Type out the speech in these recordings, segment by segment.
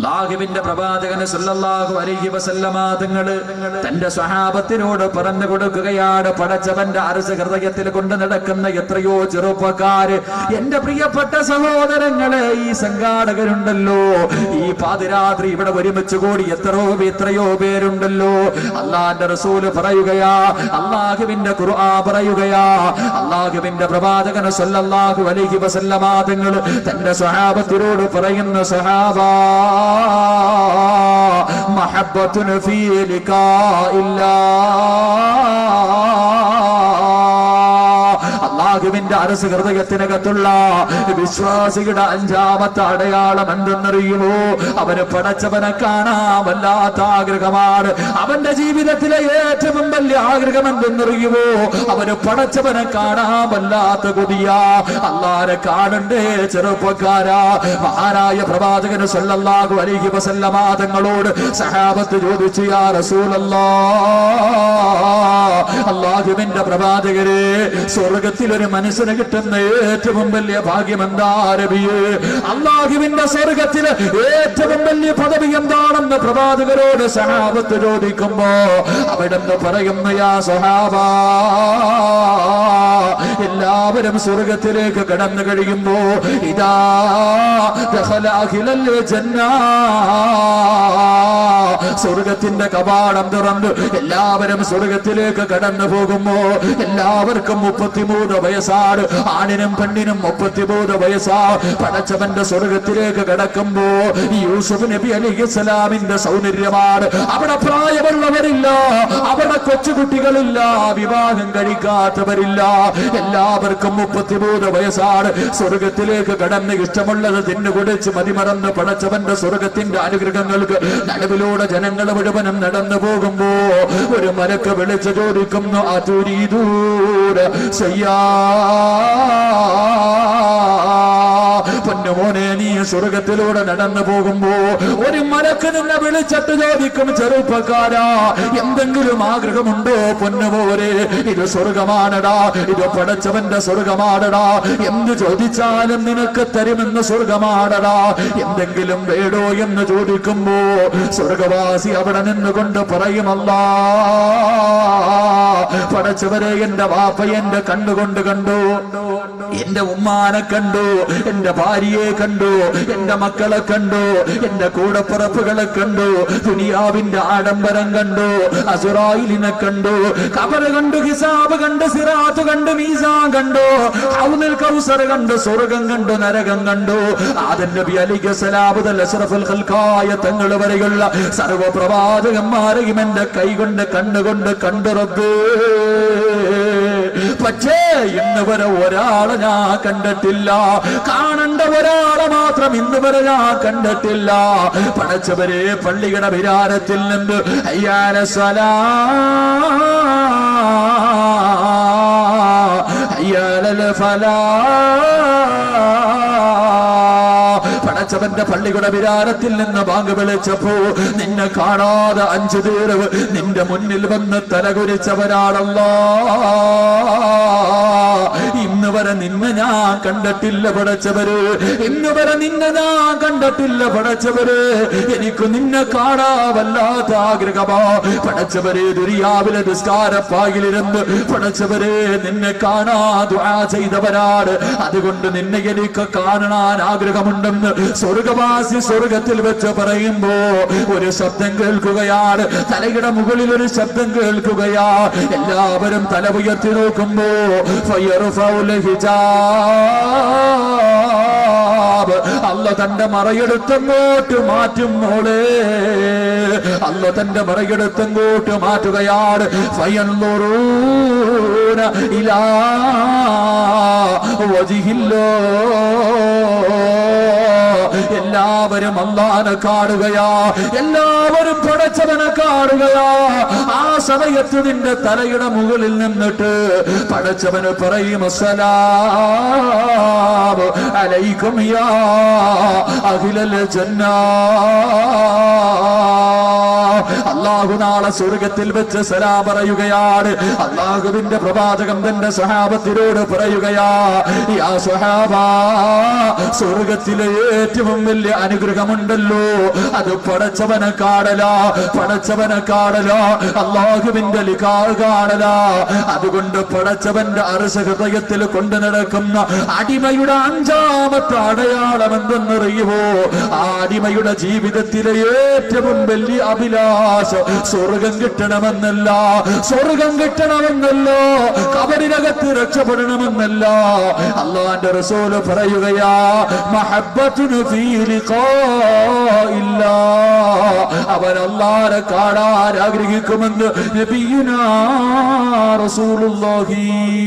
അല്ലാഹുവിന്റെ പ്രവാചകൻ സല്ലല്ലാഹു അലൈഹി വസല്ലമ തങ്ങൾ തന്റെ സ്വഹാബത്തിനോട് പറഞ്ഞു കൊടുക്കുകയാണ്, പടച്ചവന്റെ അർശ് ഹൃദയത്തിൽ കൊണ്ട് നടക്കുന്ന എത്രയോ ചെറുപ്പക്കാര്, എന്റെ പ്രിയപ്പെട്ട സഹോദരങ്ങളെ, ഈ സംഘാടകരുണ്ടല്ലോ, ഈ പാതിരാത്രി ഇവിടെ ഒരുമിച്ച് കൂടി എത്രയോ പേരുണ്ടല്ലോ. അല്ലാഹുവിന്റെ റസൂല് പറയുകയാ, അല്ലാഹുവിന്റെ ഖുർആൻ പറയുകയാ, അല്ലാഹുവിന്റെ പ്രവാചകൻ സല്ലല്ലാഹു അലൈഹി വസല്ലമ തങ്ങൾ തന്റെ സ്വഹാബത്തിനോട് പറയുന്ന, സഹാബാ മഹബ്ബത്തുൻ ഫീ അല്ലാഹുവിന്റെ അർശ് ഹൃദയത്തിനകത്തുള്ള വിശ്വാസിയുടെ അഞ്ചാമത്തെ അടയാളം എന്തെന്നറിയുമോ? അവന് പടച്ചവനെ കാണാൻ വല്ലാത്ത ആഗ്രഹമാണ്. അവന്റെ ജീവിതത്തിലെ ഏറ്റവും വലിയ ആഗ്രഹം എന്തെന്നറിയുമോ? അവന് പടച്ചവനെ കാണാൻ വല്ലാത്ത കൊതിയാ. അല്ലാഹുവിനെ കാണണ്ടേ ചെറുപ്പക്കാരാ? മഹാനായ പ്രവാചകൻ സല്ലല്ലാഹു അലൈഹി വസല്ലമ തങ്ങളോട് സഹാബത്ത് ചോദിച്ചു, യാ റസൂലല്ലാഹ്, അല്ലാഹുവിന്റെ പ്രവാചകരെ, സ്വർഗത്തിൽ ഒരു മനുഷ്യന് കിട്ടുന്ന ഏറ്റവും വലിയ ഭാഗ്യം എന്താ നബിയേ? അല്ലാഹുവിന്റെ സ്വർഗത്തിലെ ഏറ്റവും വലിയ പദവി എന്താണെന്ന് പ്രവാചകരോട് സഹാബത്ത് ചോദിക്കുമ്പോ അവിടെന്ന് പറയുന്നു, യാ സ്വഹാബാ, എല്ലാവരും സ്വർഗത്തിലേക്ക് കടന്നു കഴിയുമ്പോ ഇതാ ദഖല അഹ്ലൽ ജന്നാ, സ്വർഗത്തിന്റെ കവാടം തുറന്നു എല്ലാവരും സ്വർഗത്തിലേക്ക് കടന്നു പോകുമ്പോ എല്ലാവർക്കും 33 വയസ്സാണ്. ആണിനും പെണ്ണിനും 33 വയസ്സാ. പടച്ചവന്റെ സ്വർഗത്തിലേക്ക് കടക്കുമ്പോ യൂസുഫ് നബി അലൈഹിസ്സലാമിന്റെ സൗന്ദര്യമാണ്. അവിടെ പ്രായമുള്ളവരില്ല, അവിടെ കൊച്ചുകുട്ടികളില്ല, വിവാഹം കഴിക്കാത്തവരില്ല, എല്ലാവർക്കും 33 വയസ്സാണ്. സ്വർഗത്തിലേക്ക് കടന്ന് ഇഷ്ടമുള്ളത് തിന്നുകുടിച്ച് മതിമറന്ന് പടച്ചവന്റെ സ്വർഗത്തിന്റെ അനുഗ്രഹങ്ങൾക്ക് നടുവിലൂടെ ജനങ്ങൾ മുഴുവനും നടന്നു പോകുമ്പോ ഒരു മലക്ക് വിളിച്ചു ചോദിക്കുന്നു, അതുരീദൂര പൊന്നുമോനെ, നീ സ്വർഗത്തിലൂടെ നടന്നു പോകുമ്പോ ഒരു മലക്ക് നിന്നെ വിളിച്ചിട്ട് ചോദിക്കും, ചെറുപ്പക്കാരാ, എന്തെങ്കിലും ആഗ്രഹമുണ്ടോ? പൊന്നുമോനെ, ഇത് സ്വർഗമാണടാ, ഇത് പടച്ചവന്റെ സ്വർഗമാണടാ, എന്ത് ചോദിച്ചാലും നിനക്ക് തരുമെന്ന് സ്വർഗമാണടാ, എന്തെങ്കിലും വേടോ എന്ന് ചോദിക്കുമ്പോ സ്വർഗവാസി അവിടെ നിന്നുകൊണ്ട് പറയുമല്ലാ, പടച്ചവരെ, എന്റെ വാപ്പ എന്റെ കണ്ണുകൊണ്ട് കണ്ടു, എന്റെ ഉമ്മാനെ കണ്ടു, എന്റെ ഭാര്യയെ കണ്ടു, എന്റെ മക്കളെ കണ്ടു, എന്റെ കൂടപ്പിറപ്പുകളെ കണ്ടു, ദുനിയാവിന്റെ ആഡംബരം കണ്ടു, അസുറായിലിനെ കണ്ടു, ഖബറ് കണ്ടു, ഹിസാബ് കണ്ടു, സിറാത്ത് കണ്ടു, മീസാൻ കണ്ടു, ഹൗദുൽ കൗസർ കണ്ടു, സ്വർഗം കണ്ടു, നരകം കണ്ടു. ആദം നബി അലൈഹിസ്സലാം മുതൽ അഷ്റഫുൽ ഖൽഖായ തങ്ങൾ വരെയുള്ള സർവ്വ പ്രവാചകന്മാരെയും എന്റെ കൈകൊണ്ട് കണ്ണുകൊണ്ട് കണ്ടു റബ്ബേ. പക്ഷേ ഇന്ന് വരെ ഒരാളെ ഞാൻ കണ്ടിട്ടില്ല, കാണേണ്ട ഒരാളെ മാത്രം ഇന്ന് വരെ ഞാൻ കണ്ടിട്ടില്ല. പടച്ചവരെ, പള്ളിയുടെ വിരാരത്തിൽ നിന്ന് ഹയ്യാല സ്വലാ ഹയ്യാലൽ ഫലാ, പടച്ചവന്റെ പള്ളിയുടെ വിരാരത്തിൽ നിന്ന് ബാങ്ക് വിളിച്ചപ്പോ നിന്നെ കാണാതെ 5 തീർവ് നിന്റെ മുന്നിൽ വന്ന് തലകുരിച്ചവരാണല്ലോ. ഇന്ന് വരെ നിന്നെ ഞാൻ കണ്ടിട്ടില്ല പടച്ചവര്, ഇന്ന് വരെ നിന്നെ ഞാൻ കണ്ടിട്ടില്ല പടച്ചവര്. എനിക്ക് നിന്നെ കാണാ വല്ലാത്ത ആഗ്രഹമാ പടച്ചവരെ. ദുനിയാവിലെ നിസ്കാരപ്പായിലിരുന്ന് പടച്ചവരെ നിന്നെ കാണാ ദുആ ചെയ്തവരാണ്. അതുകൊണ്ട് നിന്നെ എനിക്ക് കാണാൻ ആഗ്രഹമുണ്ടെന്ന് സ്വർഗവാസി സ്വർഗത്തിൽ വെച്ച് പറയുമ്പോ ഒരു ശബ്ദം കേൾക്കുകയാണ്, തലയുടെ മുകളിൽ ഒരു ശബ്ദം കേൾക്കുകയാ. എല്ലാവരും തല ഉയർത്തി നോക്കുമ്പോ ഫയർഫൗൽ ഹിജാബ്, അല്ല തന്റെ മറയെടുത്തങ്ങോട്ട് മാറ്റും മോളെ, അല്ല തന്റെ മറയെടുത്തങ്ങോട്ട് മാറ്റുകയാണ്. ഫയൻദുറൂന ഇലാ വജ്ഹില്ലോ, എല്ലാവരും അല്ലാഹനെ കാണുകയാ, എല്ലാവരും പടച്ചവനെ കാണുകയാ. ആ സമയത്ത് നിന്റെ തലയുടെ മുകളിൽ നിന്നിട്ട് പടച്ചവന് പറയും, അസ്സലാമു അലൈക്കും യാ അഹ്ലൽ ജന്നാ. അല്ലാഹു അല്ലാഹു നാളെ സ്വർഗത്തിൽ വെച്ച് സലാം പറയുകയാണ്. അല്ലാഹുവിന്റെ പ്രവാചകൻ തന്റെ സ്വഹാബത്തിനോട് പറയുകയാ, യാ സ്വഹാബാ, സ്വർഗത്തിലെ ഏറ്റവും വലിയ അനുഗ്രഹമുണ്ടല്ലോ, അത് പടച്ചവനെ കാണലാ, പടച്ചവനെ കാണലാ, അല്ലാഹുവിന്റെ ലിഖാഹ് കാണലാ. അതുകൊണ്ട് പടച്ചവന്റെ അർശ് ഹൃദയത്തിൽ കൊണ്ടു നടക്കുന്ന അടിമയുടെ അഞ്ചാമത്തെ അടയാളം എന്തെന്നറിയുമോ? ആ അടിമയുടെ ജീവിതത്തിലെ ഏറ്റവും വലിയ അഭിലാഷം സ്വർഗം കിട്ടണമെന്നല്ല, സ്വർഗം കിട്ടണമെന്നല്ലോ, ഖബറിനകത്ത് രക്ഷപ്പെടണമെന്നല്ല. അല്ലാഹുവിന്റെ റസൂൽ പറയുകയാ, മഹബ്ബത്തുനു ഫീ ലിഖാഇല്ലാ, അവൻ അല്ലാഹുവിനെ കാണാൻ ആഗ്രഹിക്കുമെന്ന് നബിയുനാ റസൂലുള്ളാഹി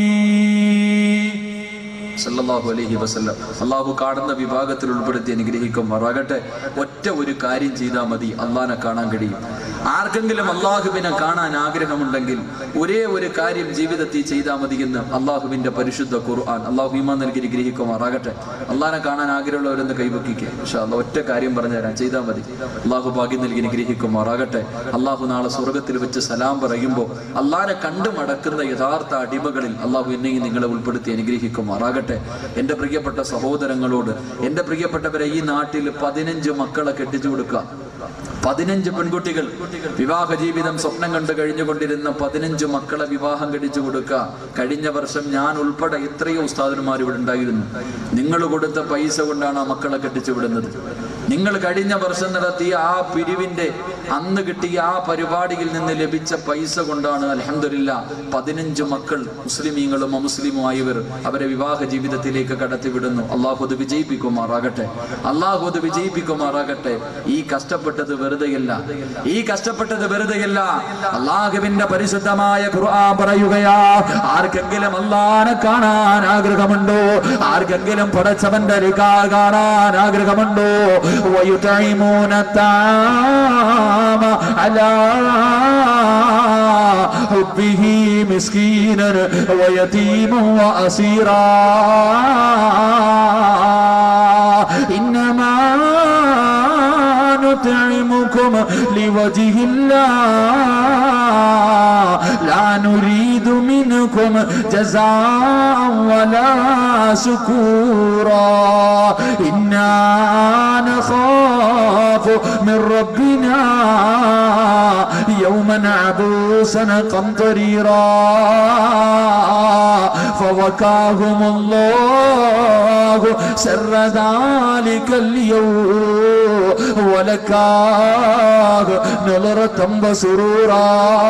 സല്ലല്ലാഹു അലൈഹി വസല്ലം. അല്ലാഹു കാണുന്ന വിഭാഗത്തിൽ ഉൾപ്പെടുത്തി അനുഗ്രഹിക്കുമാറാകട്ടെ. ഒറ്റ ഒരു കാര്യം ചെയ്താൽ മതി, അല്ലാഹുവിനെ കാണാൻ കഴിയും. ആർക്കെങ്കിലും അല്ലാഹുവിനെ കാണാൻ ആഗ്രഹമുണ്ടെങ്കിൽ ഒരേ ഒരു കാര്യം ജീവിതത്തിൽ ചെയ്താൽ മതി എന്ന് അല്ലാഹുവിന്റെ പരിശുദ്ധ ഖുർആൻ. അല്ലാഹു ഈമാൻ നൽകി അനുഗ്രഹിക്കുമാറാകട്ടെ. അല്ലാഹുവിനെ കാണാൻ ആഗ്രഹമുള്ളവരെന്ന് കൈവക്കിക്കുക. ഇൻഷാ അല്ലാഹ് ഒറ്റ കാര്യം പറഞ്ഞുതരാം, ചെയ്താൽ മതി. അല്ലാഹു ഭാഗ്യം നൽകി അനുഗ്രഹിക്കുമാറാകട്ടെ. അല്ലാഹു നാളെ സ്വർഗത്തിൽ വെച്ച് സലാം പറയുമ്പോൾ അല്ലാഹുവിനെ കണ്ടു മടക്കുന്ന യഥാർത്ഥ അടിമകളിൽ അല്ലാഹു എന്നെയും നിങ്ങളെ ഉൾപ്പെടുത്തി അനുഗ്രഹിക്കുമാറാകട്ടെ. എന്റെ പ്രിയപ്പെട്ട സഹോദരങ്ങളോട്, എന്റെ പ്രിയപ്പെട്ടവരെ, ഈ നാട്ടിൽ 15 മക്കളെ കെട്ടിച്ചു കൊടുക്കുക. 15 പെൺകുട്ടികൾ വിവാഹ ജീവിതം സ്വപ്നം കണ്ട് കഴിഞ്ഞുകൊണ്ടിരുന്ന 15 മക്കളെ വിവാഹം കഴിച്ചു കൊടുക്കുക. കഴിഞ്ഞ വർഷം ഞാൻ ഉൾപ്പെടെ എത്രയോ ഉസ്താദന്മാർ ഇവിടെ ഉണ്ടായിരുന്നു. നിങ്ങൾ കൊടുത്ത പൈസ കൊണ്ടാണ് ആ മക്കളെ കെട്ടിച്ചു വിടുന്നത്. നിങ്ങൾ കഴിഞ്ഞ വർഷം നടത്തിയ ആ പിരിവിന്റെ അന്ന് കിട്ടിയ ആ പരിപാടിയിൽ നിന്ന് ലഭിച്ച പൈസ കൊണ്ടാണ് അൽഹംദുലില്ലാഹ് 15 മക്കൾ മുസ്ലിമീങ്ങളും അമുസ്ലിമുമായവർ അവരെ വിവാഹ ജീവിതത്തിലേക്ക് കടത്തിവിടുന്നു. അല്ലാഹു അത് വിജയിപ്പിക്കുമാറാകട്ടെ, അല്ലാഹു അത് വിജയിപ്പിക്കുമാറാകട്ടെ. ഈ കഷ്ടപ്പെട്ടത് വെറുതെയല്ല, ഈ കഷ്ടപ്പെട്ടത് വെറുതെയല്ല. അല്ലാഹുവിന്റെ പരിശുദ്ധമായ ഖുർആൻ പറയുകയാ, ആർക്കെങ്കിലും അല്ലാഹുവിനെ കാണാൻ ആഗ്രഹമുണ്ടോ, ആർക്കെങ്കിലും പടച്ചവന്റെ ലിഖാഹ് കാണാൻ ആഗ്രഹമുണ്ടോ, വയുതഈമൂന തആമ അലാ ഹുബ്ബിഹി മിസ്കീനൻ വയതീമൻ വഅസീറാ ഇന്നമാ നുത്ഇമുകും ലിവജ്ഹില്ലാഹ് ലാ നുരീദു മിൻകും ജസാഅൻ വലാ ശുകൂറാ ഇന്നാ നഖാഫു മിൻ റബ്ബിനാ യൗമൻ അബൂസൻ ഖംതരീറാ ഫവകാഹുമുല്ലാഹു ശർറ ദാലികൽ യൗം വലകാഹു നളറതം വസുറൂറാ.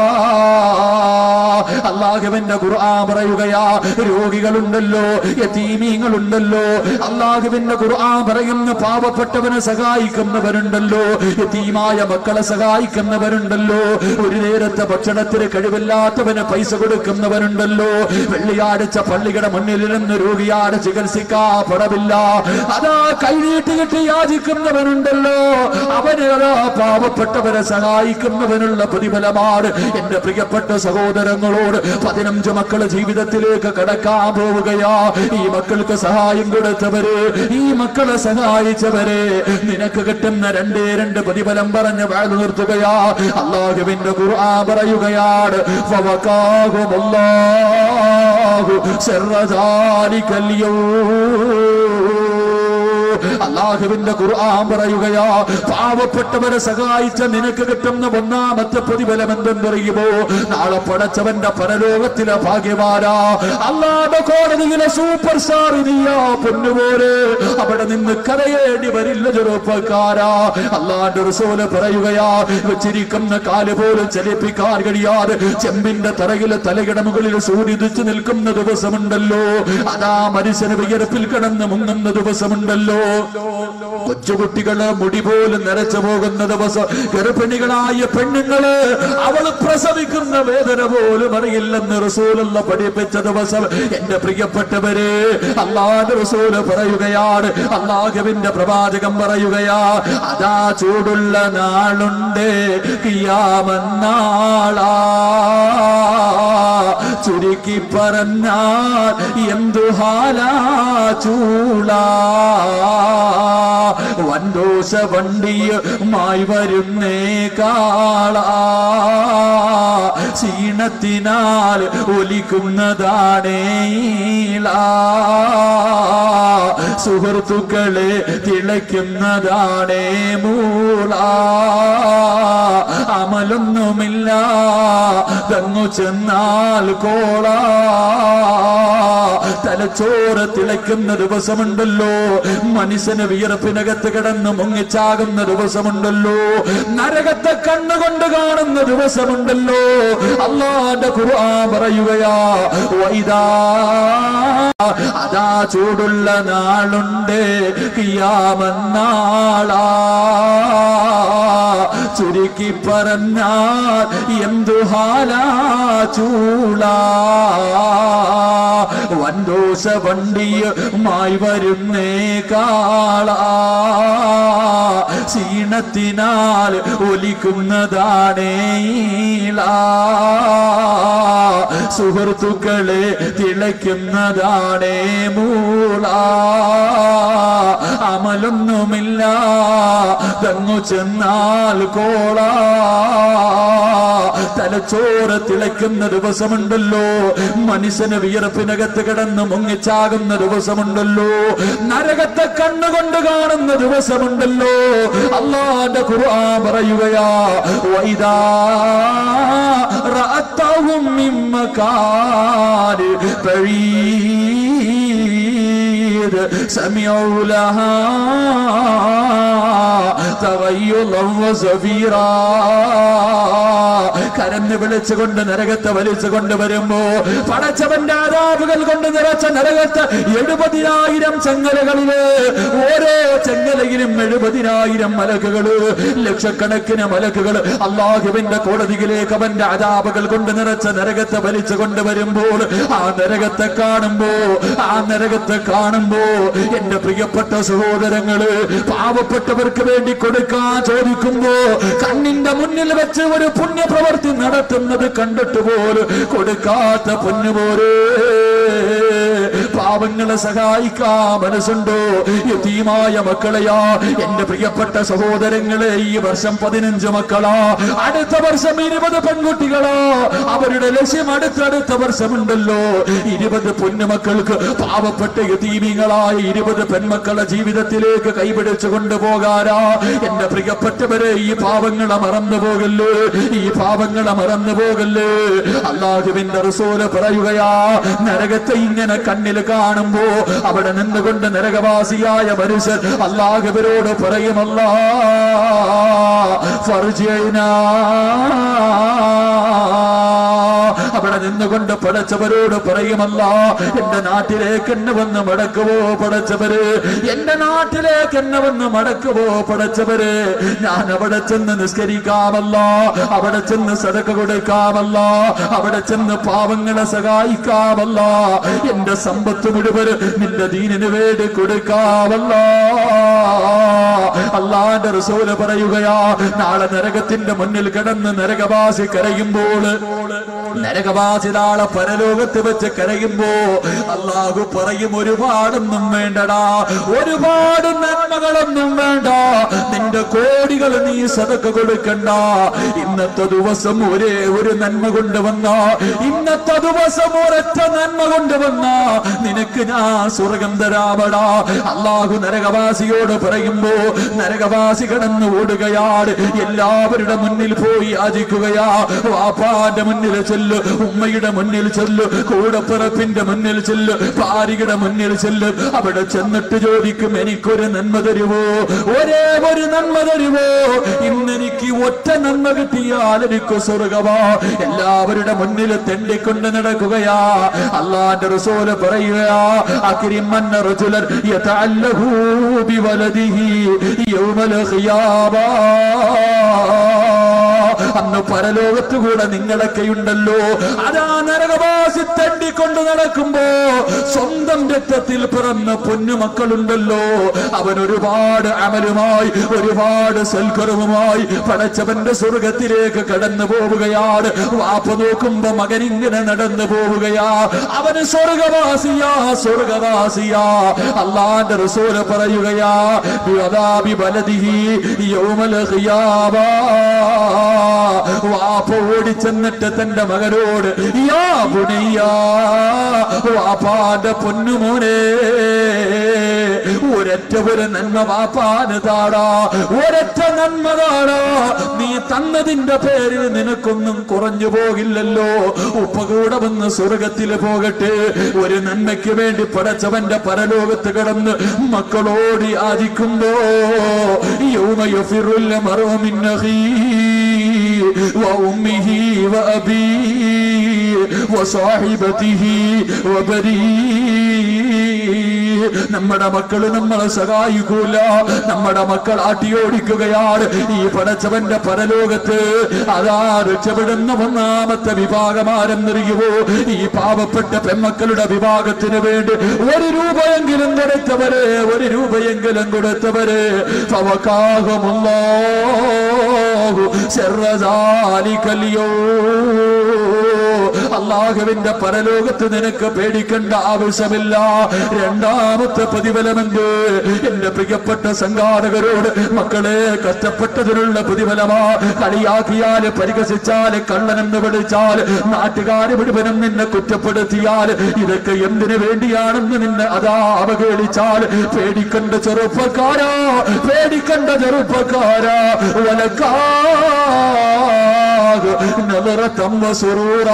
അല്ലാഹുവിന്റെ ഖുർആൻ പറയുകയാ, രോഗികളുണ്ടല്ലോ, യതീമീങ്ങളുണ്ടല്ലോ, അല്ലാഹുവിന്റെ ഖുർആൻ പറയുന്ന പാവപ്പെട്ടവനെ സഹായിക്കുന്നവരുണ്ടല്ലോ, യതീമായ മക്കളെ സഹായിക്കുന്നവരുണ്ടല്ലോ, ഒരു നേരത്തെ ഭക്ഷണത്തിന് കഴിവില്ലാത്തവന് പൈസ കൊടുക്കുന്നവരുണ്ടല്ലോ, വെള്ളിയാഴ്ച പള്ളിയുടെ മുന്നിൽ നിന്ന് രോഗിയാട് ചികിത്സിക്കാ പണമില്ല, അതാ കൈനീട്ടി കിട്ടി യാചിക്കുന്നവനുണ്ടല്ലോ, അവന് അതാ പാവപ്പെട്ടവരെ സഹായിക്കുന്നവനുള്ള പ്രതിഫലമാണ്. എന്റെ പ്രിയപ്പെട്ട സഹോദരങ്ങളോട്, 15 മക്കളെ ജീവിതത്തിലേക്ക് കടക്കാൻ പോവുകയാ. ഈ മക്കൾക്ക് സഹായം കൊടുത്തവര്, ഈ മക്കളെ സഹായിച്ചവരെ, നിനക്ക് കിട്ടുന്ന 2 പ്രതിഫലം പറഞ്ഞ് വാഴ്ന്നു നിർത്തുകയാ. അല്ലാഹുവിന്റെ ഖുർആൻ പറയുകയാണ്, ഫവകാഹുമുല്ലാഹു ശർറ ദാലികൽ യൗം. അല്ലാഹുവിന്റെ ഖുർആൻ പറയുകയാ, പാവപ്പെട്ടവരെ സഹായിച്ച നിനക്ക് കിട്ടുന്ന 1ാമത്തെ പ്രതിഫലം എന്തെന്നറിയുമോ? നാളെ പടച്ചവന്റെ പരലോകത്തിലെ ഭാഗ്യവാനാ, അല്ലാഹുവിന്റെ കോടതിയിലെ സൂപ്പർ സ്റ്റാർ നീയാ പൊന്നുപോലെ, അവിടെ നിന്ന് കരയേണ്ടി വരില്ല ചെറുപ്പക്കാരാ. അല്ലാഹുവിന്റെ റസൂല് പറയുകയാ, വെച്ചിരിക്കുന്ന കാല് പോലും ചലിപ്പിക്കാൻ കഴിയാതെ ചെമ്പിന്റെ തറയിലെ തലയുടെ മുകളിൽ സൂര്യദിച്ചു നിൽക്കുന്ന ദിവസമുണ്ടല്ലോ, അതാ മനുഷ്യന് വിയർപ്പിൽ കിടന്ന് മുങ്ങുന്ന ദിവസമുണ്ടല്ലോ, കൊച്ചുകുട്ടികള് മുടി പോലും നരച്ചു പോകുന്ന ദിവസം, ഗർഭിണികളായ പെണ്ണുങ്ങള് അവള് പ്രസവിക്കുന്ന വേദന പോലും അറിയില്ലെന്ന് റസൂലുള്ള പഠിപ്പിച്ച ദിവസം. എന്റെ പ്രിയപ്പെട്ടവരെ, അല്ലാഹുവിന്റെ റസൂല് പറയുകയാണ്, അല്ലാഹുവിന്റെ പ്രവാചകൻ പറയുകയാ, അതാ ചൂടുള്ള നാളുണ്ട് ഖിയാമത്ത് നാളാ, ചുരുക്കി പറഞ്ഞാൽ എന്തു ഹാലാ ചൂളാ, വൻദോഷ വണ്ടിയുമായി വരുന്നേ കാളാ ക്ഷീണത്തിനാൽ ഒലിക്കുന്നതാണേ സുഹൃത്തുക്കളെ തിളയ്ക്കുന്നതാണേ മൂള അമലൊന്നുമില്ല തങ്ങു ചെന്നാൽ കോള തലച്ചോറ് തിളയ്ക്കുന്ന ദിവസമുണ്ടല്ലോ മനുഷ്യന് വിയർപ്പിനകത്ത് കിടന്ന് മുങ്ങിച്ചാകുന്ന ദിവസമുണ്ടല്ലോ നരകത്തെ കണ്ണുകൊണ്ട് കാണുന്ന ദിവസമുണ്ടല്ലോ അല്ലാഹുവിന്റെ ഖുർആൻ പറയുകയാ വൈദാ അതാ ചൂടുള്ള നാളുണ്ട് ഖിയാമന്നാളാ ചുരുക്കി പറഞ്ഞാൽ എന്തു ഹാലാ ചൂളാ വൻദോഷ വണ്ടിയുമായി വരുന്നേ കാളാ ക്ഷീണത്തിനാൽ ഒലിക്കുന്നതാണേ സുഹൃത്തുക്കളെ തിളയ്ക്കുന്നതാണേ മൂള അമലൊന്നുമില്ല തങ്ങു ചെന്നാൽ കോള തലച്ചോറ് തിളയ്ക്കുന്ന ദിവസമുണ്ടല്ലോ മനുഷ്യന് വിയർപ്പിനകത്ത് കിടന്ന് മുങ്ങിച്ചാകുന്ന ദിവസമുണ്ടല്ലോ നരകത്തെ കണ്ണുകൊണ്ട് കാണുന്ന ദിവസമുണ്ടല്ലോ അല്ലാഹുവിന്റെ ഖുർആൻ പറയുകയാ വൈദാ റഅതഹും മിൻ മകാൻ ബഈദ് സമിഉ ലഹാ തഗയ്യുളൻ വസഫീറാ കരഞ്ഞു വിളിച്ചുകൊണ്ട് നരകത്തെ വലിച്ചുകൊണ്ട് വരുമ്പോ പടച്ചവന്റെ അദാബുകൾ കൊണ്ട് നിറച്ച നരകത്ത് 70,000 ചെങ്ങലകളില് ഓരോ ചെങ്ങലയിലും 70,000 മലക്കുകള് ലക്ഷക്കണക്കിന് മലക്കുകൾ അല്ലാഹുവിന്റെ കോടതിയിലേക്ക് അവന്റെ അദാബുകൾ കൊണ്ട് നിറച്ച നരകത്തെ വലിച്ചുകൊണ്ട് വരുമ്പോൾ ആ നരകത്തെ കാണുമ്പോ എന്റെ പ്രിയപ്പെട്ട സഹോദരങ്ങള് പാവപ്പെട്ടവർക്ക് വേണ്ടി കൊടുക്കാൻ ചോദിക്കുമ്പോ കണ്ണിന്റെ മുന്നിൽ വെച്ച് ഒരു പുണ്യപ്രവർത്തി നടത്തുന്നത് കണ്ടിട്ട് പോലും കൊടുക്കാത്ത പൊന്നുപോരെ പാവങ്ങളെ സഹായിക്കാൻ മനസ്സുണ്ടോ യതീമായ മക്കളെയാ എന്റെ പ്രിയപ്പെട്ട സഹോദരങ്ങളെ ഈ വർഷം 15 മക്കളാ അടുത്ത വർഷം 20 പെൺകുട്ടികളോ അവരുടെ ലക്ഷ്യം അടുത്ത വർഷമുണ്ടല്ലോ 20 പൊന്നുമക്കൾക്ക് പാവപ്പെട്ട യതീമികളായ 20 പെൺമക്കളെ ജീവിതത്തിലേക്ക് കൈപിടിച്ചു കൊണ്ടുപോകാനാ എന്റെ പ്രിയപ്പെട്ടവരെ ഈ പാവങ്ങളെ മറന്നുപോകല്ലേ അല്ലാഹുവിന്റെ റസൂല് പറയുകയാ നരകത്തെ ഇങ്ങനെ കണ്ണിൽ കാണുമ്പോ അവിടെ നിന്നുകൊണ്ട് നരകവാസിയായ മനുഷ്യർ അല്ലാഹുവിനോട് പറയുമല്ലാ ഫർജിനാ അവിടെ നിന്നുകൊണ്ട് പടച്ചവരോട് പറയുമല്ല എന്റെ നാട്ടിലേക്ക് എന്നെ വന്ന് മടക്കുവോ പടച്ചവര് എന്റെ നാട്ടിലേക്ക് എന്നെ വന്ന് മടക്കുവോ പടച്ചവര് ഞാൻ അവിടെ ചെന്ന് നിസ്കരിക്കാമല്ല അവിടെ ചെന്ന് സദഖ കൊടുക്കാമല്ല അവിടെ ചെന്ന് പാവങ്ങളെ സഹായിക്കാമല്ല എന്റെ സമ്പത്ത് മുഴുവൻ നിന്റെ ദീനിന് വേണ്ടി കൊടുക്കാമല്ല അല്ലാഹുവിന്റെ റസൂല് പറയുകയാ നാളെ നരകത്തിന്റെ മുന്നിൽ കിടന്ന് നരകവാസി കരയുമ്പോൾ നരകവാസി നാളെ പരലോകത്ത് വെച്ച് കരയുമ്പോ അല്ലാഹു പറയും ഒരുപാടൊന്നും വേണ്ടടാ ഒരുപാട് നന്മകളൊന്നും വേണ്ട നിന്റെ കോടികൾ നീ സദഖ കൊടുക്കണ്ട ഇന്നത്തെ ദിവസം ഒരേ ഒരു നന്മ കൊണ്ടുവന്ന ഇന്നത്തെ ദിവസം ഒരൊറ്റ നന്മ കൊണ്ടുവന്ന നിനക്ക് ഞാൻ സ്വർഗം തരാമടാ അല്ലാഹു നരകവാസിയോട് പറയുമ്പോ നരകവാസി കടന്നു ഓടുകയാണ് എല്ലാവരുടെ മുന്നിൽ പോയി യാചിക്കുകയാ വാപ്പാന്റെ മുന്നിൽ ചെല്ലു ഉമ്മയുടെ മുന്നിൽ ചെല്ലു കൂടപ്പിറപ്പിന്റെ മുന്നിൽ ചെല്ലു ഭാര്യയുടെ മുന്നിൽ ചെല്ലു അവിടെ ചെന്നിട്ട് ചോദിക്കും എനിക്കൊരു നന്മ തരുവോ ഒരേ ഒരു നന്മ തരുവോ ഇന്നെനിക്ക് ഒറ്റ നന്മ കിട്ടിയാൽ എനിക്ക് സ്വർഗമാ എല്ലാവരുടെ മുന്നിൽ തെണ്ടിക്കൊണ്ട് നടക്കുകയാ അല്ലാഹുവിന്റെ റസൂല് പറയുകയാ അക്രിമൻ റജുലൻ യതഅല്ലഹു ബിവലദിഹി യൗമൽ ഖിയാമ അന്ന് പരലോകത്തുകൂടെ നിങ്ങളൊക്കെയുണ്ടല്ലോ. അതാ നരകവാസി തണ്ടിക്കൊണ്ട് നടക്കുമ്പോ സ്വന്തം രക്തത്തിൽ പിറന്ന പൊന്നുമക്കളുണ്ടല്ലോ, അവൻ ഒരുപാട് അമലുമായി ഒരുപാട് സൽക്കർമ്മമായി പടച്ചവന്റെ സ്വർഗത്തിലേക്ക് കടന്നു പോവുകയാണ്. വാപ്പ നോക്കുമ്പോ മകനിങ്ങനെ നടന്നു പോവുകയാ, അവന് സ്വർഗവാസിയാ സ്വർഗവാസിയാ. അല്ലാഹുവിന്റെ റസൂൽ പറയുകയാ, ബിഅദാബി ബലദിഹി യൗമൽ ഖിയാമ. വാപ്പ ഓടിച്ചെന്നിട്ട് തന്റെ മകനോട്, യാ ബുനയ്യ, വാപ്പാന്റെ പൊന്നുമോനെ, ഒരൊറ്റ ഒരു നന്മ വാപ്പാന് താടാ, ഒരൊറ്റ നന്മ താടാ. നീ തന്നതിന്റെ പേരിൽ നിനക്കൊന്നും കുറഞ്ഞു പോകില്ലല്ലോ. ഉപ്പ കൂടെ വന്ന് സ്വർഗത്തിൽ പോകട്ടെ. ഒരു നന്മയ്ക്ക് വേണ്ടി പടച്ചവന്റെ പരലോകത്ത് കിടന്ന് മക്കളോട് യാചിക്കുമ്പോ, യൗമ യഫിറുൽ മർഉ മിൻ അഖീഹി വഉമ്മിഹി വഅബീഹി വസാഹിബതിഹി വബനീഹി. നമ്മുടെ മക്കള് നമ്മളെ സഹായിക്കൂല, നമ്മുടെ മക്കൾ ആട്ടിയോടിക്കുകയാണ്. ഈ പടച്ചവന്റെ പരലോകത്ത് അതാ രക്ഷപ്പെടുന്ന ഒന്നാമത്തെ വിഭാഗമാരെന്നറിയുമോ? ഈ പാവപ്പെട്ട പെൺമക്കളുടെ വിഭാഗത്തിന് വേണ്ടി ഒരു രൂപയെങ്കിലും കൊടുത്തവരെ, ഒരു രൂപയെങ്കിലും കൊടുത്തവരെ, ഫവകാഹുമുല്ലാഹു ശർറ സാലികൽ യൗം. അല്ലാഹുവിന്റെ പരലോകത്ത് നിനക്ക് പേടിക്കേണ്ട ആവശ്യമില്ല. രണ്ടാമത്തെ പ്രതിഫലമെന്ത്? എന്റെ പ്രിയപ്പെട്ട സംഘാടകരോട്, മക്കളെ കഷ്ടപ്പെട്ടതിനുള്ള പ്രതിഫലമാ. കളിയാക്കിയാല്, പരിഹസിച്ചാല്, കള്ളനെന്ന് വിളിച്ചാൽ, നാട്ടുകാര് മുഴുവനും നിന്നെ കുറ്റപ്പെടുത്തിയാൽ, ഇതൊക്കെ എന്തിനു വേണ്ടിയാണെന്ന് നിന്നെ അതാ അവഹേളിച്ചാൽ, പേടിക്കണ്ട ചെറുപ്പക്കാരാ, പേടിക്കണ്ട ചെറുപ്പക്കാരാ. വലക്കാ നദറതം വസുറൂറാ.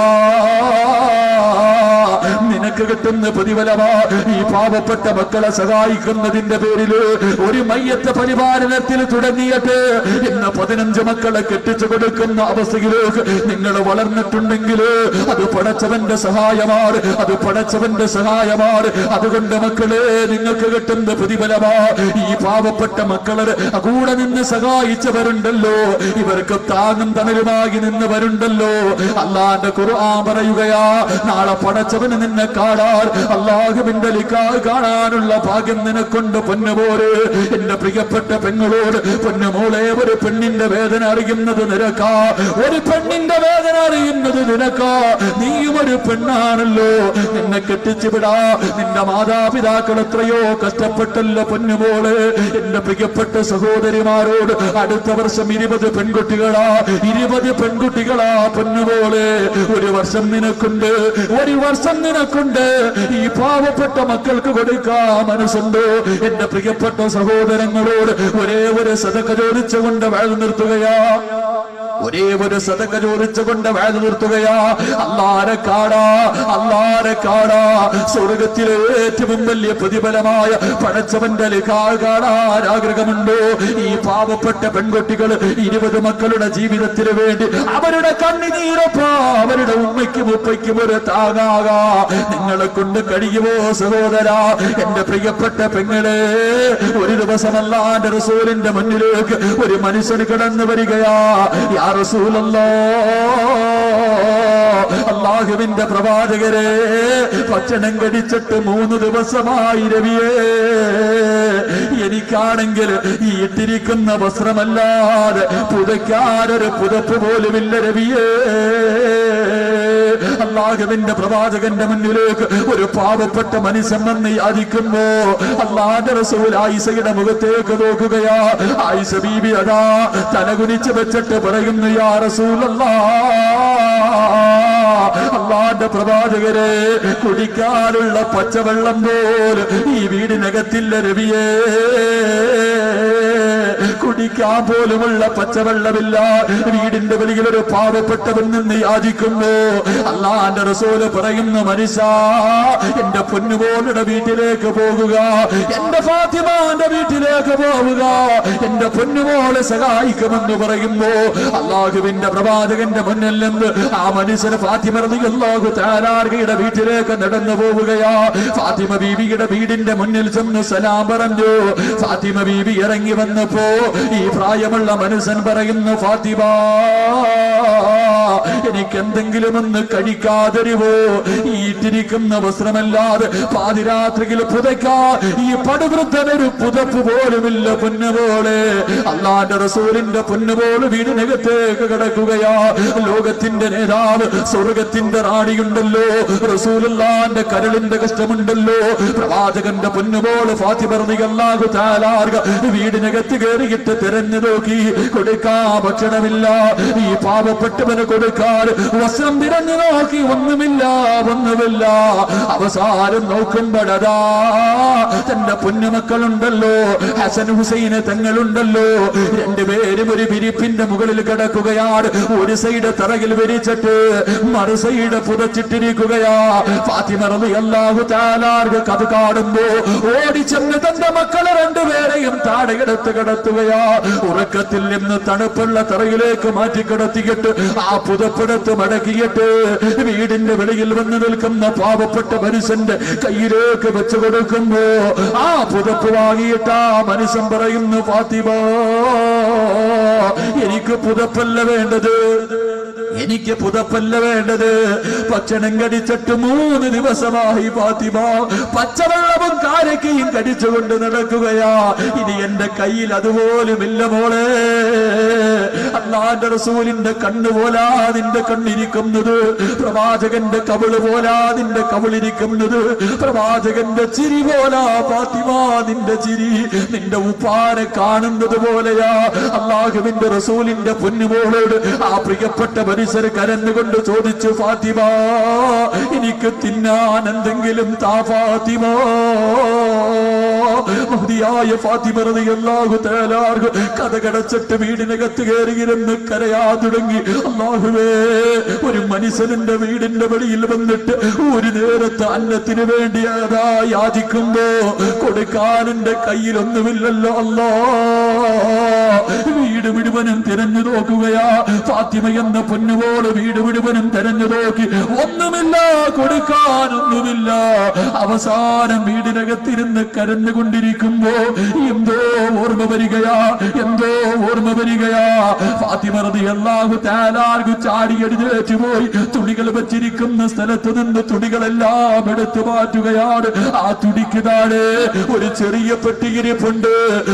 നിനക്ക് കിട്ടുന്ന പ്രതിഫലമാ ഈ പാവപ്പെട്ട മക്കളെ സഹായിക്കുന്നതിന്റെ പേരില്. ഒരു മയ്യത്ത് പരിപാലനത്തിൽ തുടങ്ങിയിട്ട് ഇന്ന് 15 മക്കളെ കെട്ടിച്ചു കൊടുക്കുന്ന അവസ്ഥയിലേക്ക് നിങ്ങൾ വളർന്നിട്ടുണ്ടെങ്കിൽ അത് പടച്ചവന്റെ സഹായമാണ്, അത് പടച്ചവന്റെ സഹായമാണ്. അതുകൊണ്ട് മക്കളെ, നിങ്ങൾക്ക് കിട്ടുന്ന പ്രതിഫലമാ. ഈ പാവപ്പെട്ട മക്കളെ കൂടെ നിന്ന് സഹായിച്ചവരുണ്ടല്ലോ, ഇവർക്ക് താങ്ങും തണലുമായി നിന്നവരുണ്ടല്ലോ. അല്ലാഹുവിന്റെ ഖുർആൻ പറയുകയാ, നാളെ പടച്ചവന് നിന്നെ കാണാൻ, അല്ലാഹുവിന്റെ ലിഖാഹ് കാണാനുള്ള ഭാഗ്യം നിനക്കൊണ്ട് പൊന്നുപോലെ. എന്റെ പ്രിയപ്പെട്ട പെങ്ങളോട്, പൊന്നുമോളെ, ഒരു പെണ്ണിന്റെ വേദന അറിയുന്നത് നിനക്കാ, ഒരു പെണ്ണിന്റെ വേദന അറിയുന്നത് നിനക്കാ. നീയും ഒരു പെണ്ണാണല്ലോ, നിന്നെ കെട്ടിച്ചു വിടാ. നിന്റെ മാതാപിതാക്കൾ എത്രയോ കഷ്ടപ്പെട്ടല്ലോ പൊന്നുമോളെ. എന്റെ പ്രിയപ്പെട്ട സഹോദരിമാരോട്, അടുത്ത വർഷം 20 പെൺകുട്ടികളാ, 20 പെൺകുട്ടികളാ പൊന്നുപോലെ. ഒരു വർഷം നിനക്കുണ്ട്, ഒരു വർഷം നിനക്കുണ്ട്. ഈ പാവപ്പെട്ട മക്കൾക്ക് കൊടുക്കാൻ മനസ്സുണ്ടോ? എന്റെ പ്രിയപ്പെട്ട സഹോദരങ്ങളോട് ഒരേ ഒരു സദഖ ചോദിച്ചുകൊണ്ട് വാഴ നിർത്തുകയാ, ഒരേ ഒരു സദഖ ചോദിച്ചുകൊണ്ട് വാഴ നിർത്തുകയാ. അല്ലാഹുവിനെ കാണാ, അല്ലാഹുവിനെ കാണാ. സ്വർഗത്തിലെ ഏറ്റവും വലിയ പ്രതിഫലമായ പടച്ചവന്റെ ലിഖാഹ് കാണാൻ ആഗ്രഹമുണ്ടോ? ഈ പാവപ്പെട്ട പെൺകുട്ടികൾ 20 മക്കളുടെ ജീവിതത്തിന് വേണ്ടി അവരുടെ കണ്ണുനീരൊപ്പാ, അവരുടെ ഉമ്മയ്ക്കും ഉപ്പയ്ക്കും ഒരു താങ്ങാകാ നിങ്ങളെ കൊണ്ട് കഴിയുമോ സഹോദരാ? എന്റെ പ്രിയപ്പെട്ട പെങ്ങളെ, ഒരു ദിവസം അല്ലാഹുവിന്റെ റസൂലിന്റെ മുന്നിലേക്ക് ഒരു മനുഷ്യൻ കടന്നു വരികയാ. യാ റസൂലല്ലാഹ്, അല്ലാഹുവിന്റെ പ്രവാചകരെ, ഭക്ഷണം കഴിച്ചിട്ട് 3 ദിവസമായി നബിയേ. എനിക്കാണെങ്കിൽ ഈ ഇട്ടിരിക്കുന്ന വസ്ത്രമല്ലാതെ പുതയ്ക്കാനൊരു പുതപ്പ് പോലുമില്ല നബിയേ. അല്ലാഹുവിന്റെ പ്രവാചകന്റെ മുന്നിലേക്ക് ഒരു പാവപ്പെട്ട മനുഷ്യൻ വന്ന് യാചിക്കുമ്പോ അല്ലാഹുവിന്റെ റസൂൽ ആയിഷയുടെ മുഖത്തേക്ക് നോക്കുകയാ. ആയിഷ ബീബി അതാ തലകുനിച്ച് വെച്ചിട്ട് പറയുന്നു, യാ റസൂലല്ലാഹ്, അല്ലാഹുവിന്റെ പ്രവാചകരെ, കുടിക്കാനുള്ള പച്ചവെള്ളം പോലും ഈ വീടിനകത്തില്ല നബിയേ. കുടിക്കാൻ പോലുമുള്ള പച്ചവെള്ളമില്ല. വീടിന്റെ വെളിയിൽ ഒരു പാവപ്പെട്ടവൻ നിന്ന് യാചിക്കുമ്പോ അല്ലാഹുവിന്റെ റസൂൽ പറയുന്നു, മനുഷ്യ, എന്റെ പൊന്നുമോളുടെ വീട്ടിലേക്ക് പോകുക, എന്റെ ഫാത്തിമാന്റെ വീട്ടിലേക്ക് പോവുക, എന്റെ പൊന്നുമോളെ സഹായിക്കുമെന്ന് പറയുമ്പോ അല്ലാഹുവിന്റെ പ്രവാചകന്റെ മുന്നിൽ നിന്ന് ആ മനുഷ്യന് ഫാത്തിമ റളിയല്ലാഹു തആല അൻഹയുടെ വീട്ടിലേക്ക് നടന്നു പോവുകയാ. ഫാത്തിമ ബീവിയുടെ വീടിന്റെ മുന്നിൽ ചെന്ന് സലാം പറഞ്ഞു. ഫാത്തിമ ബീവി ഇറങ്ങി വന്നപ്പോ ഈ പ്രായമുള്ള മനുഷ്യൻ പറയുന്നു, ഫാത്തിമ എനിക്ക് എന്തെങ്കിലും ഒന്ന് കഴിക്കാതിരുവോ? ഈ ഇട്ടിരിക്കുന്ന വസ്ത്രമല്ലാതെ പാതിരാത്രിയിൽ പുതയ്ക്കാൻ ഈ പടുവൃദ്ധനൊരു പുതപ്പ് പോലുമില്ല. പൊന്നുപോലെ അല്ലാഹുവിന്റെ റസൂലിന്റെ പൊന്നുപോലെ വീടിനകത്തേക്ക് കിടക്കുകയാ. ലോകത്തിന്റെ നേതാവ്, സ്വർഗത്തിന്റെ റാണിയുണ്ടല്ലോ, റസൂലുള്ളാഹിന്റെ കരളിന്റെ കഷ്ടമുണ്ടല്ലോ, പ്രവാചകന്റെ പൊന്നുപോലെ ഫാത്തിമ റളിയല്ലാഹു തആല വീടിനകത്ത് കയറിയിട്ട് തിരഞ്ഞു നോക്കി. കൊടുക്കാൻ ഭക്ഷണമില്ല, ഈ പാവപ്പെട്ടവന് കൊടുക്കാൻ വസ്ത്രം തിരഞ്ഞു നോക്കി, ഒന്നുമില്ല. അവസാനം നോക്കുമ്പോഴതാ തന്റെ പൊന്നുമക്കളുണ്ടല്ലോ, ഹസൻ ഹുസൈന് തങ്ങളുണ്ടല്ലോ, രണ്ടുപേരും ഒരു വിരിപ്പിന്റെ മുകളിൽ കിടക്കുകയാണ്. ഒരു സൈഡ് തറയിൽ വിരിച്ചിട്ട് മറു സൈഡ് പുതച്ചിട്ടിരിക്കുകയാ. ഫാത്തിമ റളിയല്ലാഹു തആല അത് കാണുമ്പോ ഓടിച്ചെന്ന് തന്റെ മക്കളെ രണ്ടുപേരെയും താഴെയെടുത്ത് കിടത്തുകയാ. ഉറക്കത്തിൽ നിന്ന് തണുപ്പുള്ള തറയിലേക്ക് മാറ്റി കിടത്തിയിട്ട് ആ പുതപ്പെടുത്ത് മടക്കിയിട്ട് വീടിന്റെ വെളിയിൽ വന്ന് നിൽക്കുന്ന പാവപ്പെട്ട മനുഷ്യന്റെ കയ്യിലേക്ക് വെച്ചു കൊടുക്കുമ്പോ ആ പുതപ്പ് വാങ്ങിയിട്ട് ആ മനുഷ്യൻ പറയുന്നു, ഫാത്തിമ എനിക്ക് പുതപ്പല്ല വേണ്ടത്, എനിക്ക് പുതപ്പല്ല വേണ്ടത്. ഭക്ഷണം കടിച്ചിട്ട് 3 ദിവസമായി ഫാത്തിമ പച്ചവെള്ളവും കാരക്കയും കടിച്ചുകൊണ്ട് നടക്കുകയാ. ഇനി എന്റെ കയ്യിൽ അതുപോലുമില്ല മോളെ. അല്ലാഹുവിന്റെ റസൂലിന്റെ കണ്ണ് പോലാ നിന്റെ കണ്ണിരിക്കുന്നത്, പ്രവാചകന്റെ കവിള് പോലാ നിന്റെ കവിളിരിക്കുന്നത്, പ്രവാചകന്റെ ചിരി പോലാ ഫാത്തിമ നിന്റെ ചിരി, നിന്റെ ഉപ്പാനെ കാണുന്നത് പോലെയാ. അല്ലാഹുവിന്റെ റസൂലിന്റെ പൊന്നുമോളോട് ആ പ്രിയപ്പെട്ട മനുഷ്യര് കരഞ്ഞുകൊണ്ട് ചോദിച്ചു, ഫാത്തിമ എനിക്ക് തിന്നാൻ എന്തെങ്കിലും താ ഫാത്തിമ. മഹദിയായ ഫാത്തിമ റളിയല്ലാഹു തആല കഥ കടച്ചിട്ട് വീടിനകത്ത് കയറിയിരുന്ന് കരയാൻ തുടങ്ങി. അല്ലാഹുവേ, ഒരു മനുഷ്യന്റെ വീടിന്റെ വെളിയിൽ വന്നിട്ട് ഒരു നേരത്തെ അന്നത്തിന് വേണ്ടി അതാ യാചിക്കുമ്പോ കൊടുക്കാൻ എന്റെ കയ്യിലൊന്നുമില്ലല്ലോ. അല്ലാ, വീട് മുഴുവനും തിരഞ്ഞു നോക്കുകയാ. ഫാത്തിമ എന്ന പൊന്നുപോലെ വീട് മുഴുവനും തിരഞ്ഞു നോക്കി, ഒന്നുമില്ല, കൊടുക്കാനൊന്നുമില്ല. അവസാനം വീടിനകത്തിരുന്ന് കരഞ്ഞുകൊണ്ടിരിക്കുമ്പോ എന്തോ ഓർമ്മ വരികയാ. ഫാത്തിമ റളിയല്ലാഹു തആല ചാടി എഴുന്നേറ്റ് പോയി തുണികൾ വെച്ചിരിക്കുന്ന സ്ഥലത്ത് നിന്ന് തുണികളെല്ലാം എടുത്തു മാറ്റുകയാണ്. ആ തുണിക്ക് താഴെ ഒരു ചെറിയ പെട്ടിയിരിപ്പുണ്ട്.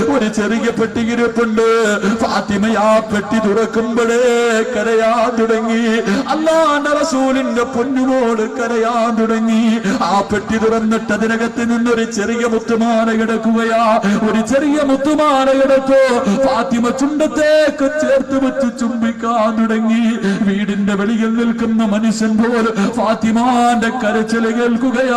ഫാത്തിമ ആ പെട്ടി തുറക്കുമ്പോഴേ കരയാൻ തുടങ്ങി. അല്ലാഹുവിന്റെ റസൂലിന്റെ പൊന്നുമോള് കരയാൻ തുടങ്ങി. ആ പെട്ടി തുറന്നിട്ട് അതിനകത്ത് നിന്നൊരു ചെറിയ മുത്തുമാല കിടക്കുകയാ. ഒരു ചെറിയ മുത്തുമാല എടുത്തു ഫാത്തിമ ചുണ്ടത്തേക്ക് ചേർത്ത് വെച്ച് ചുംബിക്കാൻ തുടങ്ങി. വീടിന്റെ വെളിയിൽ നിൽക്കുന്ന മനുഷ്യൻ പോലും ഫാത്തിമാന്റെ കരച്ചിൽ കേൾക്കുകയാ.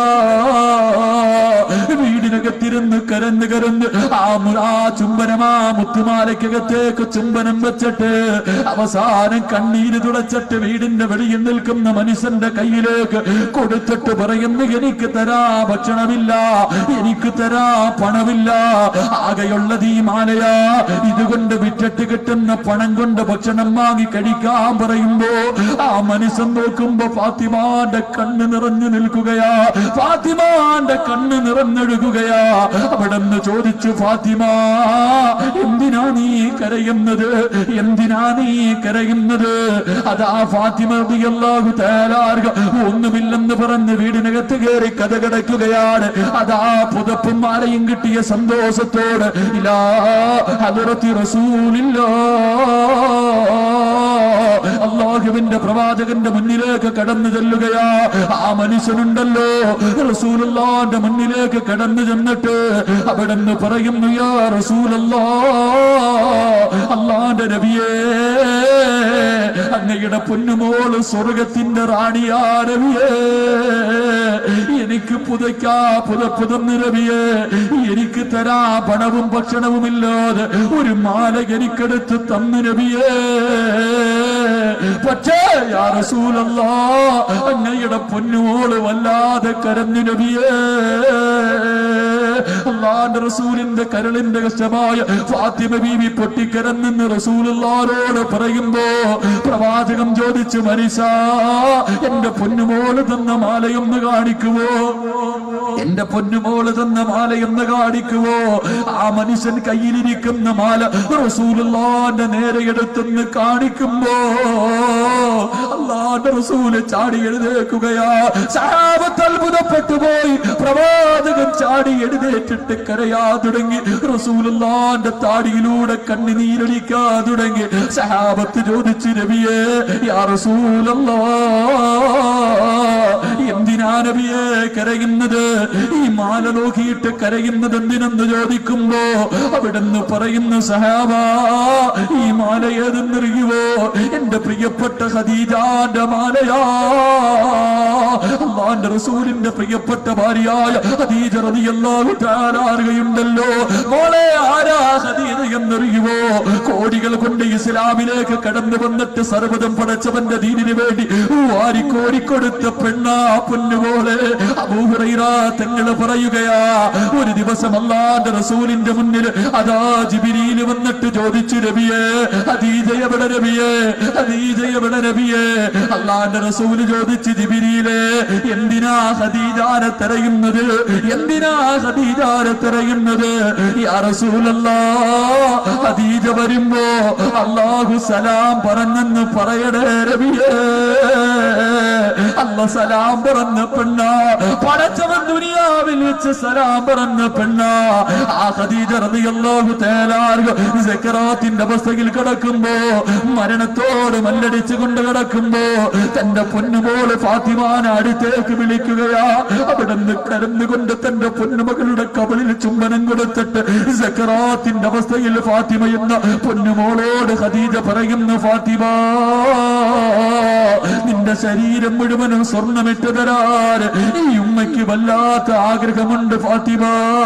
വീടിനകത്തിരുന്ന് കരഞ്ഞ് ആ ചുംബനമാ മുത്തുമാലയ്ക്കകത്തേക്ക് ചുംബനം വെച്ചിട്ട് അവസാനം കണ്ണീര് തുടച്ചിട്ട് വീടിന്റെ വെളിയിൽ നിൽക്കുന്ന മനുഷ്യന്റെ കയ്യിലേക്ക് കൊടുത്തിട്ട് പറയുന്നു, എനിക്ക് തരാ ഭക്ഷണമില്ല, എനിക്ക് തരാ പണമില്ല, ആകെയുള്ളത് ഈ മാലയാ. ഇതുകൊണ്ട് വിറ്റിട്ട് കിട്ടുന്ന പണം കൊണ്ട് ഭക്ഷണം വാങ്ങി കഴിക്കാൻ പറയുമ്പോ ആ മനുഷ്യൻ നോക്കുമ്പോ ഫാത്തിമാന്റെ കണ്ണ് നിറഞ്ഞു നിൽക്കുകയാ. ഫാത്തിമാന്റെ കണ്ണ് നിറഞ്ഞൊഴുകുകയാ. അവിടെ നിന്ന് ചോദിച്ചു, ഫാത്തിമ എന്തിനാ നീ കരയുന്നത്? അതാ ഫാത്തിമ റളിയല്ലാഹു തആല ഒന്നുമില്ലെന്ന് പറഞ്ഞ് വീടിനകത്ത് കയറി കഥ കിടക്കുകയാണ്. അതാ പുതപ്പും മാലയും കിട്ടിയ സന്തോഷത്തോട് ഇലാ ഹദ്റത്തി റസൂലില്ലാഹ് അല്ലാഹുവിന്റെ പ്രവാചകന്റെ മുന്നിലേക്ക് കടന്നു ചെല്ലുകയാ. ആ മനുഷ്യനുണ്ടല്ലോ റസൂലുള്ളാഹിന്റെ മുന്നിലേക്ക് കടന്നു ചെന്നിട്ട് അവിടെ നിന്ന് പറയുന്നു, യാ റസൂലല്ലാഹ്, അല്ലാഹുവിന്റെ നബിയേ, അങ്ങയുടെ പൊന്നുമോള് സ്വർഗത്തിന്റെ റാണിയാ നബിയേ, എനിക്ക് പുതയ്ക്കാ പുതപ്പ് തന്നു നബിയേ, എനിക്ക് തരാ പണവും ഭക്ഷണവുമില്ലാതെ ഒരു മാല എനിക്കെടുത്ത് തന്നു നബിയേ. പക്ഷേ യാ റസൂലല്ലാഹ്, അങ്ങയുടെ പൊന്നുമോള് വല്ലാതെ കരഞ്ഞു നബിയേ. അല്ലാഹുവിന്റെ റസൂലിന്റെ കരളിന്റെ കഷ്ടമായ ഫാത്തിമ ബീവി പൊട്ടിക്കരന്നെന്ന് റസൂലുള്ളാഹിനോട് പറയുമ്പോ പ്രവാചകൻ ചോദിച്ചു, മരിസാ, എന്റെ പൊന്നുമോള് തന്ന മാലയൊന്ന് കാണിക്കുമോ? എന്റെ പൊന്നുമോള് തന്ന മാലയെന്ന് കാണിക്കുവോ? ആ മനുഷ്യൻ കയ്യിലിരിക്കുന്ന മാല റസൂലുള്ളാന്റെ നേരെ എടുത്തെന്ന് കാണിക്കുമ്പോ അല്ലാഹുവിന്റെ റസൂല് ചാടി എഴുന്നേൽക്കുകയാ. സഹാബത്ത് അത്ഭുതപ്പെട്ടു പോയി. പ്രവാചകൻ ചാടി എഴുന്നേറ്റിട്ട് കരയാ തുടങ്ങി. റസൂലുള്ളാന്റെ താടിയിലൂടെ കണ്ണുനീരൊലിക്കാ തുടങ്ങി. സഹാബത്ത് ചോദിച്ചു, നബിയേ, യാ റസൂലല്ലാഹ്, എന്തിനാ നബിയേ കരയുന്നത്? ഈ മാല നോക്കിയിട്ട് കരയുന്നത് എന്തിനെന്ന് ചോദിക്കുമ്പോ അവിടുന്ന് പറയുന്ന, സഹാബാ, ഈ മാല ഏതെന്നറിയുവോ? എന്റെ പ്രിയപ്പെട്ട ഖദീജാന്റെ മാലയാ. അല്ലാഹുവിന്റെ റസൂലിന്റെ പ്രിയപ്പെട്ട ഭാര്യയായ ഖദീജ റളിയല്ലാഹു തആല അറിയുണ്ടല്ലോ. മോളെ, ആരാ ഖദീജ എന്നറിയുവോ? കോടികൾ കൊണ്ട് ഇസ്ലാമിലേക്ക് കടന്നു വന്നിട്ട് സർവ്വതും പടച്ചവന്റെ ദീനിന് വേണ്ടി വാരിക്കോരിക്കൊടുത്ത പെണ്ണാ പൊന്നുപോലെ. അബൂ ഹുറൈറ തങ്ങൾ പറയുകയാ, ഒരു ദിവസം അല്ലാഹുവിന്റെ റസൂലിന്റെ മുന്നിൽ അതാ ജിബ്രീൽ വന്നിട്ട് ചോദിച്ചു, നബിയേ, ഖദീജ എവിടെ നബിയേ? ഖദീജ എവിടെ നബിയേ? അല്ലാഹുവിന്റെ റസൂൽ ചോദിച്ചു, ജിബ്രീലേ, എന്തിനാ ഖദീജാനെ തിരയുന്നത്? എന്തിനാ ഖദീജാനെ തിരയുന്നത്? യാ റസൂലല്ലാഹ്, ഖദീജ വരുമ്പോ അല്ലാഹു സലാം പറഞ്ഞെന്ന് പറയണേ നബിയേ. അല്ലാഹു സലാം പറഞ്ഞ പെണ്ണാ, പടച്ചവൻ ദുനിയാവിൽ വെച്ച് സലാം പറഞ്ഞ പെണ്ണാ. ആ ഖദീജ റളിയല്ലാഹു തആല സക്കറാത്തിന്റെ അവസ്ഥയിൽ കിടക്കുമ്പോ, മരണത്തോട് മല്ലടിച്ചുകൊണ്ട് കിടക്കുമ്പോ തന്റെ പൊന്നുമോള് ഫാത്തിമാനെ അടുത്തേക്ക് വിളിക്കുകയാ. അവിടെ നിന്ന് കരന്നുകൊണ്ട് തന്റെ പൊന്നുമകളുടെ കബളിൽ ചുംബനം കൊടുത്തിട്ട് സക്കറാത്തിന്റെ അവസ്ഥയിൽ ഫാത്തിമ എന്ന പൊന്നുമോളോട് ഖദീജ പറയുന്നു, ഫാത്തിമ, നിന്റെ ശരീരം മുഴുവനും സ്വർണ്ണമിട്ട് തരാൻ ഈ ഉമ്മയ്ക്ക് വല്ലാത്ത ആഗ്രഹമുണ്ട് ഫാത്തിമ.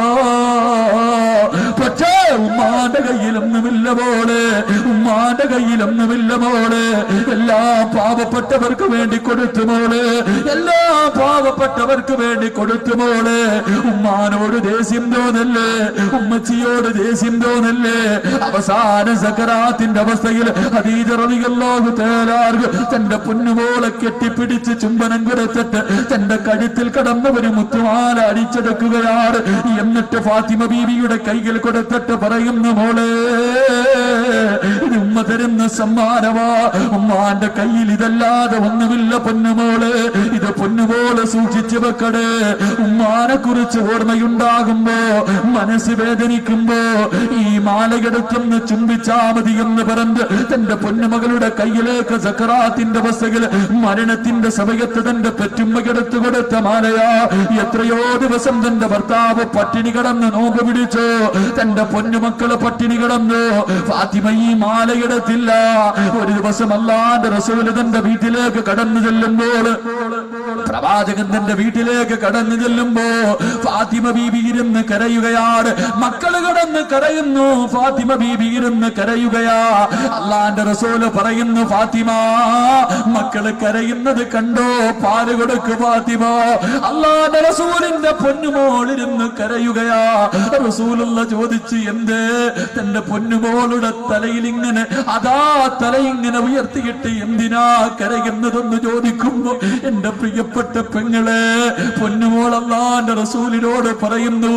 പക്ഷേ ഉമ്മാന്റെ കയ്യിലൊന്നുമില്ല മോളെ, ഉമ്മാന്റെ കയ്യിലൊന്നുമില്ല മോളെ. എല്ലാ പാവപ്പെട്ടവർക്ക് വേണ്ടി കൊടുത്തു മോളെ, എല്ലാ പാവപ്പെട്ടവർക്ക് വേണ്ടി കൊടുത്തു മോളെ. ഉമ്മാനോട് ദേഷ്യം തോന്നല്ലേ, ഉമ്മച്ചിയോട് ദേഷ്യം തോന്നല്ലേ. അവസാന സക്കറാത്തിന്റെ അവസ്ഥയിൽ ഖദീജ റളിയല്ലാഹു തആല തന്റെ പൊന്നുമോളെ കെട്ടിപ്പിടിച്ച് ചുംബനം കൊടുത്തിട്ട് തന്റെ കഴുത്തിൽ കടന്ന ഒരു മുത്തുമാല അടിച്ചെടുക്കുകയാണ്. എന്നിട്ട് ഫാത്തിമ ബീവിയുടെ കൈകൾ കൊടുത്തിട്ട് പറയുന്നു, മോളെ, ഇത് ഉമ്മ തരുന്ന സമ്മാനമാ. ഉമ്മാന്റെ കയ്യിൽ ഇതല്ലാതെ ഒന്നുമില്ല പൊന്നുമോളെ. ഇത് പൊന്നുമോളെ സൂക്ഷിച്ചു വെക്കടേ. ഉമ്മാനെ കുറിച്ച് ഓർമ്മയുണ്ടാകുമ്പോ, മനസ്സ് വേദനിക്കുമ്പോ ഈ മാലയെടുത്തൊന്ന് ചുംബിച്ചാ മതി എന്ന് പറഞ്ഞ് തന്റെ പൊന്നുമകളുടെ കയ്യിലേക്ക് സക്കറാത്തിന്റെ അവസ്ഥയിൽ മരണത്തിന്റെ സമയത്ത് തന്റെ പെറ്റുമ്മയെടുത്തു കൊടുത്ത മാലയാ. എത്രയോ ദിവസം തന്റെ ഭർത്താവ് പട്ടിണി കിടന്ന് നോമ്പ് പിടിച്ചു, തന്റെ പൊന്നുമക്കള് പട്ടിണി കിടന്നു. ഫാത്തിമ ഈ മാലയെടുത്തില്ല. ഒരു ദിവസം അല്ലാഹുവിന്റെ റസൂൽ തന്റെ വീട്ടിലേക്ക് കടന്നു ചെല്ലുമ്പോൾ, പ്രവാചകൻ തന്റെ വീട്ടിലേക്ക് കടന്നു ചെല്ലുമ്പോ ഫാത്തിമ ബീബി ഇരുന്ന് കരയുകയാണ്. മക്കള് കിടന്ന് കരയുന്നു, ഫാത്തിമ ബീബി ഇരുന്ന് കരയുകയാ. അല്ലാഹുവിന്റെ റസൂൽ പറയുന്നു, ഫാത്തിമ, മക്കള് കരയുന്നത് കണ്ടോ? പാല് കൊടുക്ക് ഫാത്തിമ. അല്ലാഹുവിന്റെ റസൂലിന്റെ പൊന്നുമോളിരുന്ന് കരയുകയാ. റസൂലുള്ള ചോദിച്ചു, എന്തേ? തന്റെ പൊന്നുമോളുടെ തലയിൽ ഇങ്ങനെ അതാ തല ഇങ്ങനെ ഉയർത്തിയിട്ട് എന്തിനാ കരയുന്നതെന്ന് ചോദിക്കുമ്പോ, എന്റെ പ്രിയപ്പെട്ട പെങ്ങളെ, പൊന്നുമോൾ അല്ലാഹുവിന്റെ റസൂലിനോട് പറയുന്നു,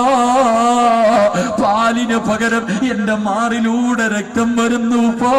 പാലിന് പകരം എന്റെ മാറിലൂടെ രക്തം വരുന്നു.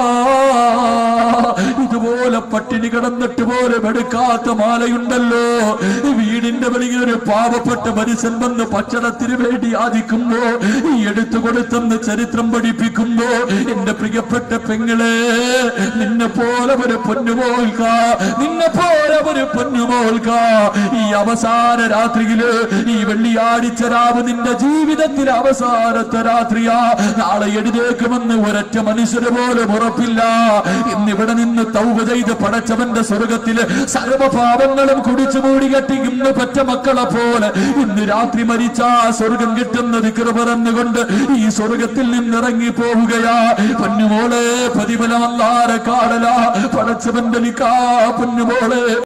ഇതുപോലെ പട്ടിണി കിടന്നിട്ട് പോലെ എടുക്കാത്ത മാലയുണ്ടല്ലോ. വീടിന്റെ വെളിയിൽ ഒരു പാവപ്പെട്ട മനുഷ്യൻ വന്ന് ഭക്ഷണത്തിന് വേണ്ടി യാചിക്കുമ്പോ ഈ എടുത്തു കൊടുത്തെന്ന് ചരിത്രം പഠിപ്പിക്കുമ്പോ, എന്റെ പ്രിയപ്പെട്ട പെങ്ങളെ, നിന്നെ പോലെ ഒരു പൊന്നുമോൾക്ക, നിന്നെ പോലെ ഒരു പൊന്നുമോൾക്ക ഈ അവസാന രാത്രിയില്, ഈ വെള്ളിയാഴ്ച രാവ് നിന്റെ ജീവിതത്തിലെ അവസാനത്തെ രാത്രിയാ. നാളെ എഴുതേക്കുമെന്ന് ഒരൊറ്റ മനുഷ്യര് പോലും ഉറപ്പില്ല. ഇന്നിവിടെ നിന്ന് തൗബ ചെയ്ത് പടച്ചവന്റെ സ്വർഗത്തില് സർവപാപങ്ങളും കുടിച്ചു മൂടി കെട്ടി ഇന്ന് പറ്റ മക്കളെ പോലെ ഇന്ന് രാത്രി മരിച്ചാ സ്വർഗം കിട്ടുന്ന ദിക്ർ പറഞ്ഞുകൊണ്ട് ഈ സ്വർഗത്തിൽ നിന്നിറങ്ങി പോവുകയാ. പൊന്നുമോളെ, പ്രതിഫലം അല്ലാഹുവിനെ കാണലാ. പടച്ചവന്റെ നിക്കാ പൊന്നുമോളെ.